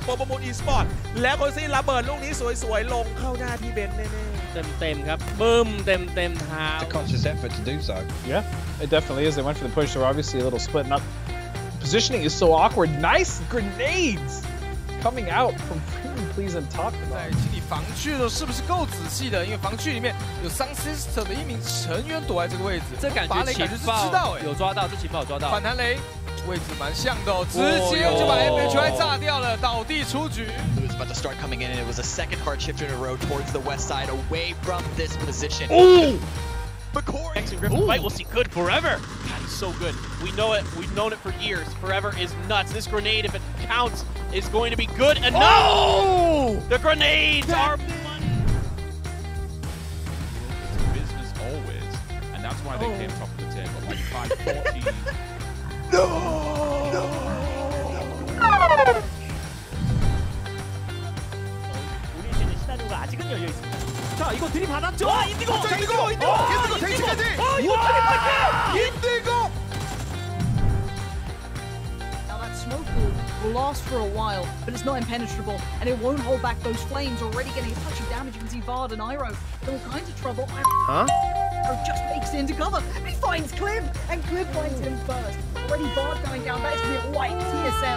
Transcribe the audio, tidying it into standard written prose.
โปรโมทอีสปอร์ตแล้วโคซี่ระเบิดลูกนี้สวยๆลงเข้าหน้าพี่เบนแน่เต็มครับบึ้มเต็มเท้า It's a conscious effort to do so. Yeah, it definitely is. They went for the push. They're obviously a little splitting up. Positioning is so awkward. Nice grenades coming out from freaking Please and talk about. 在基地防区的是不是够仔细的？因为防区里面有 Sun Sister 的一名成员躲在这个位置， 这感觉情报有抓到，这情报有抓到。 反弹雷位置蛮像的哦，直接就把 MHI 炸掉了，倒地出局。 It was about to start coming in, and it was a second hard shift in a row towards the west side, away from this position. Ooh! McCory. Jackson Griffin fight will see good forever. God, he's so good. We know it. We've known it for years. Forever is nuts. This grenade, if it counts, is going to be good enough. Oh! The grenades are fun. It's business always, and that's why they came top of the table, like 514. 우리 팀의 시나리오가 아직은 열려 있습니다. 자, 이거 들이받았죠? 인디고! 인디고 대치까지! 인디고! Now that smoke will last for a while, but it's not impenetrable, and it won't hold back those flames. Already getting a touch of damage. You can see Vard and Iroh in all kinds of trouble. Huh? Iroh just makes it into cover. He finds Clib, and Clib finds him first. Already Vard going down. That is going to be a white TSA.